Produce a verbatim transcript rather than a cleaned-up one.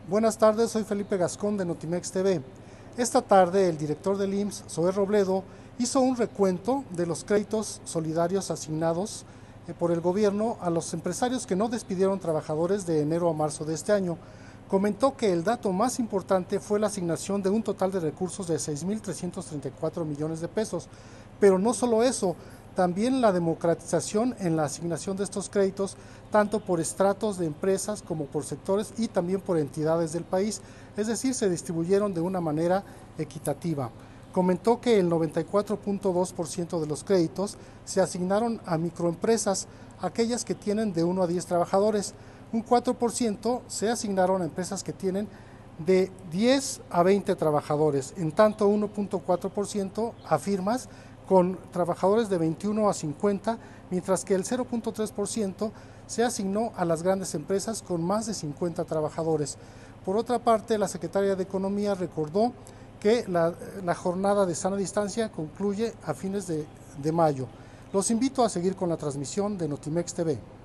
Buenas tardes, soy Felipe Gascón de Notimex T V. Esta tarde el director del I M S S, Zoé Robledo, hizo un recuento de los créditos solidarios asignados eh, por el gobierno a los empresarios que no despidieron trabajadores de enero a marzo de este año. Comentó que el dato más importante fue la asignación de un total de recursos de seis mil trescientos treinta y cuatro millones de pesos, pero no solo eso, también la democratización en la asignación de estos créditos, tanto por estratos de empresas como por sectores y también por entidades del país, es decir, se distribuyeron de una manera equitativa. Comentó que el noventa y cuatro punto dos por ciento de los créditos se asignaron a microempresas, aquellas que tienen de uno a diez trabajadores, un cuatro por ciento se asignaron a empresas que tienen de diez a veinte trabajadores, en tanto uno punto cuatro por ciento a firmas con trabajadores de veintiuno a cincuenta, mientras que el cero punto tres por ciento se asignó a las grandes empresas con más de cincuenta trabajadores. Por otra parte, la secretaria de Economía recordó que la, la jornada de sana distancia concluye a fines de, de mayo. Los invito a seguir con la transmisión de Notimex T V.